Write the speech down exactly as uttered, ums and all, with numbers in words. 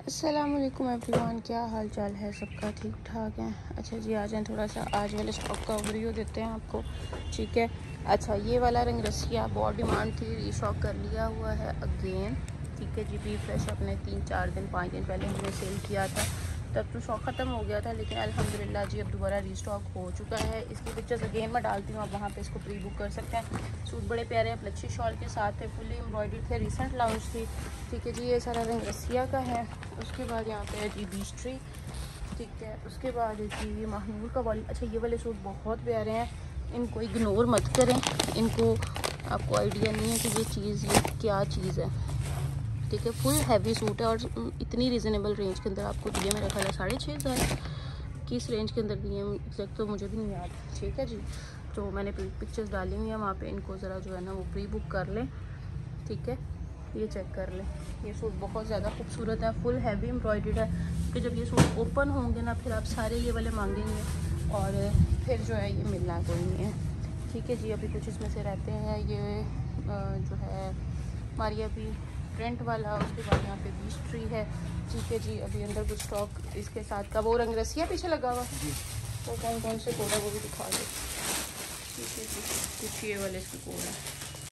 अस्सलामुअलैकुम एवरीवन, क्या हाल चाल है सबका? ठीक ठाक है। अच्छा जी, आ जाएँ थोड़ा सा आज वाले स्टॉक का ओवरव्यू देते हैं आपको। ठीक है। अच्छा, ये वाला रंग रसिया बहुत डिमांड थी, रीस्टॉक कर लिया हुआ है अगेन। ठीक है जी, बी फ्रेश अपने तीन चार दिन पाँच दिन पहले हमने सेल किया था, तब तो स्टॉक ख़त्म हो गया था, लेकिन अल्हम्दुलिल्लाह जी अब दोबारा रीस्टॉक हो चुका है। इसकी पिक्चर्स अगेन मैं डालती हूँ, आप वहाँ पे इसको प्री बुक कर सकते हैं। सूट बड़े प्यारे हैं, प्लच्छी शॉल के साथ है, फुली एम्ब्रॉयडर्ड थे, रिसेंट लॉन्च थी। ठीक है जी, ये सारा रंग रसिया का है। उसके बाद यहाँ पे है जी बीच ट्री। ठीक है, उसके बाद है जी ये महनूर का वाली। अच्छा, ये वाले सूट बहुत प्यारे हैं, इनको इग्नोर मत करें। इनको आपको आइडिया नहीं है कि ये चीज़ ये क्या चीज़ है। ठीक है, फुल हैवी सूट है और इतनी रीज़नेबल रेंज के अंदर आपको दिए। मेरा ख्याल है साढ़े छः हज़ार किस रेंज के अंदर दिए एग्जैक्ट तो मुझे भी नहीं याद। ठीक है जी, तो मैंने पिक्चर्स डाली हुई है वहाँ पे, इनको ज़रा जो है ना वो प्री बुक कर लें। ठीक है, ये चेक कर लें। ये सूट बहुत ज़्यादा खूबसूरत है, फुल हैवी एम्ब्रॉयडर्ड है कि जब ये सूट ओपन होंगे ना फिर आप सारे ये वाले मांगेंगे और फिर जो है ये मिलना कोई नहीं है। ठीक है जी, अभी कुछ इसमें से रहते हैं ये जो है हमारी अभी प्रिंट वाला। उसके बाद यहाँ पे बीच ट्री है। ठीक है जी, अभी अंदर कुछ स्टॉक इसके साथ का वो रंग रसिया पीछे लगा हुआ है, वो कौन कौन से कोड है वो भी दिखा दो। ठीक है जी, कुछ ये वाले इसके कोड है।